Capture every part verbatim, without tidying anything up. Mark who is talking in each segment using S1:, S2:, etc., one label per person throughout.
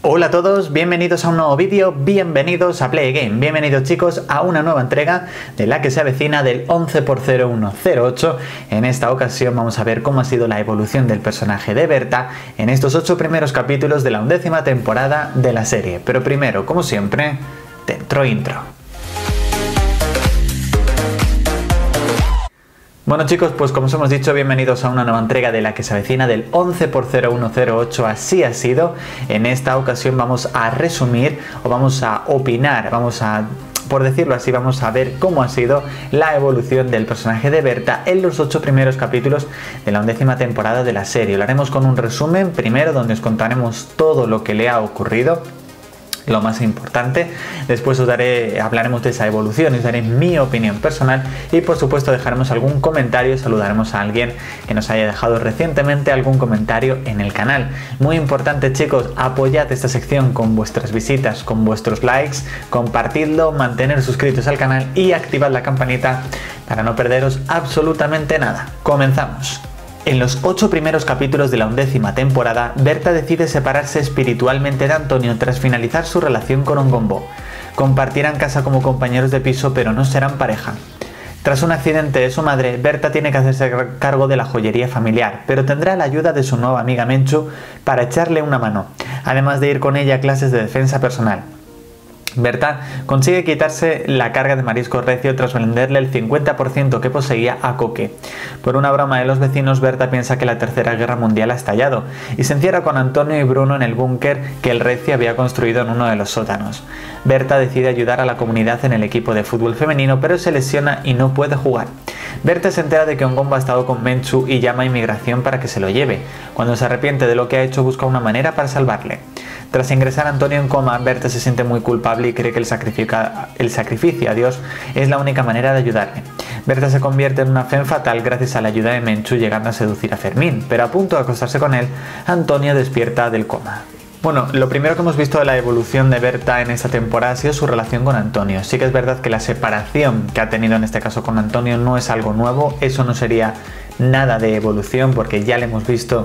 S1: Hola a todos, bienvenidos a un nuevo vídeo, bienvenidos a Play Game, bienvenidos chicos a una nueva entrega de la que se avecina del once por cero uno cero ocho. En esta ocasión vamos a ver cómo ha sido la evolución del personaje de Berta en estos ocho primeros capítulos de la undécima temporada de la serie. Pero primero, como siempre, dentro intro. Bueno chicos, pues como os hemos dicho, bienvenidos a una nueva entrega de la que se avecina del once por cero uno cero ocho, así ha sido. En esta ocasión vamos a resumir o vamos a opinar, vamos a, por decirlo así, vamos a ver cómo ha sido la evolución del personaje de Berta en los ocho primeros capítulos de la undécima temporada de la serie. Lo haremos con un resumen primero donde os contaremos todo lo que le ha ocurrido, lo más importante. Después os daré, hablaremos de esa evolución, os daré mi opinión personal y por supuesto dejaremos algún comentario, saludaremos a alguien que nos haya dejado recientemente algún comentario en el canal. Muy importante chicos, apoyad esta sección con vuestras visitas, con vuestros likes, compartidlo, manteneros suscritos al canal y activad la campanita para no perderos absolutamente nada. Comenzamos. En los ocho primeros capítulos de la undécima temporada, Berta decide separarse espiritualmente de Antonio tras finalizar su relación con Ongombo. Compartirán casa como compañeros de piso, pero no serán pareja. Tras un accidente de su madre, Berta tiene que hacerse cargo de la joyería familiar, pero tendrá la ayuda de su nueva amiga Menchu para echarle una mano, además de ir con ella a clases de defensa personal. Berta consigue quitarse la carga de marisco recio tras venderle el cincuenta por ciento que poseía a Coque. Por una broma de los vecinos, Berta piensa que la tercera guerra mundial ha estallado y se encierra con Antonio y Bruno en el búnker que el recio había construido en uno de los sótanos. Berta decide ayudar a la comunidad en el equipo de fútbol femenino, pero se lesiona y no puede jugar. Berta se entera de que Ongombo ha estado con Menchu y llama a inmigración para que se lo lleve. Cuando se arrepiente de lo que ha hecho, busca una manera para salvarle. Tras ingresar a Antonio en coma, Berta se siente muy culpable y cree que el, el sacrificio a Dios es la única manera de ayudarle. Berta se convierte en una femme fatal gracias a la ayuda de Menchu, llegando a seducir a Fermín, pero a punto de acostarse con él, Antonio despierta del coma. Bueno, lo primero que hemos visto de la evolución de Berta en esta temporada ha sido su relación con Antonio. Sí que es verdad que la separación que ha tenido en este caso con Antonio no es algo nuevo, eso no sería nada de evolución porque ya le hemos visto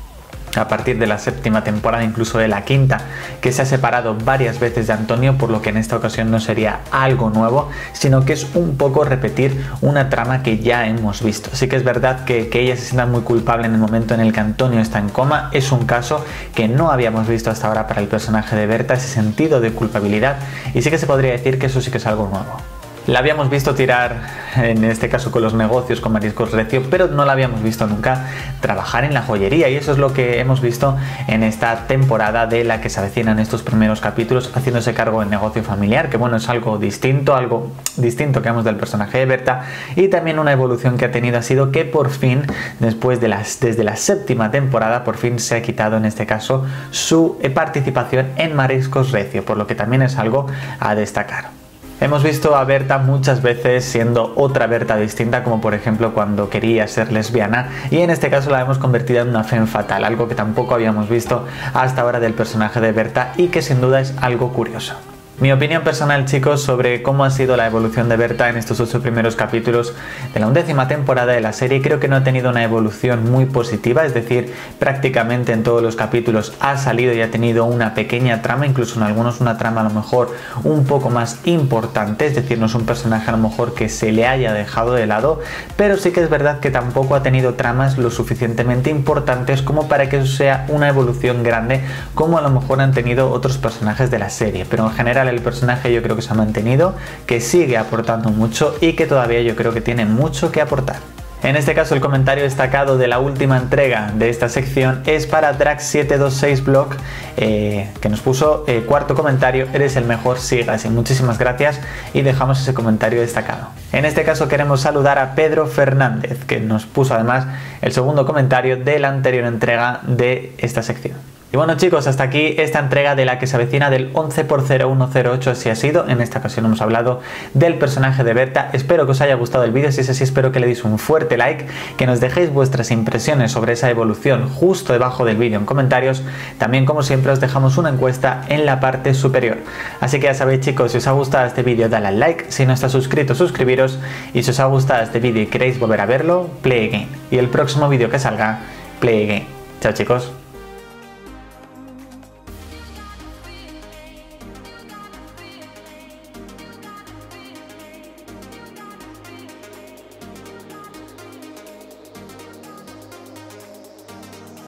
S1: a partir de la séptima temporada, incluso de la quinta, que se ha separado varias veces de Antonio, por lo que en esta ocasión no sería algo nuevo, sino que es un poco repetir una trama que ya hemos visto. Sí que es verdad que, que ella se sienta muy culpable en el momento en el que Antonio está en coma, es un caso que no habíamos visto hasta ahora para el personaje de Berta, ese sentido de culpabilidad, y sí que se podría decir que eso sí que es algo nuevo. La habíamos visto tirar, en este caso con los negocios, con mariscos recio, pero no la habíamos visto nunca trabajar en la joyería y eso es lo que hemos visto en esta temporada de la que se avecina en estos primeros capítulos, haciéndose cargo del negocio familiar, que bueno, es algo distinto, algo distinto que vemos del personaje de Berta, y también una evolución que ha tenido ha sido que por fin, después de las, desde la séptima temporada, por fin se ha quitado en este caso su participación en mariscos recio, por lo que también es algo a destacar. Hemos visto a Berta muchas veces siendo otra Berta distinta, como por ejemplo cuando quería ser lesbiana, y en este caso la hemos convertido en una femme fatal, algo que tampoco habíamos visto hasta ahora del personaje de Berta y que sin duda es algo curioso. Mi opinión personal chicos sobre cómo ha sido la evolución de Berta en estos ocho primeros capítulos de la undécima temporada de la serie, creo que no ha tenido una evolución muy positiva, es decir, prácticamente en todos los capítulos ha salido y ha tenido una pequeña trama, incluso en algunos una trama a lo mejor un poco más importante, es decir, no es un personaje a lo mejor que se le haya dejado de lado, pero sí que es verdad que tampoco ha tenido tramas lo suficientemente importantes como para que eso sea una evolución grande como a lo mejor han tenido otros personajes de la serie, pero en general el personaje yo creo que se ha mantenido, que sigue aportando mucho y que todavía yo creo que tiene mucho que aportar. En este caso el comentario destacado de la última entrega de esta sección es para Drax siete dos seis Blog, eh, que nos puso eh, cuarto comentario: eres el mejor, sigas, y muchísimas gracias, y dejamos ese comentario destacado. En este caso queremos saludar a Pedro Fernández, que nos puso además el segundo comentario de la anterior entrega de esta sección. Y bueno chicos, hasta aquí esta entrega de la que se avecina del once por cero uno cero ocho, así ha sido. En esta ocasión hemos hablado del personaje de Berta. Espero que os haya gustado el vídeo, si es así espero que le deis un fuerte like, que nos dejéis vuestras impresiones sobre esa evolución justo debajo del vídeo en comentarios. También como siempre os dejamos una encuesta en la parte superior. Así que ya sabéis chicos, si os ha gustado este vídeo dale al like, si no estáis suscritos suscribiros, y si os ha gustado este vídeo y queréis volver a verlo, Play Game. Y el próximo vídeo que salga, Play Game. Chao chicos.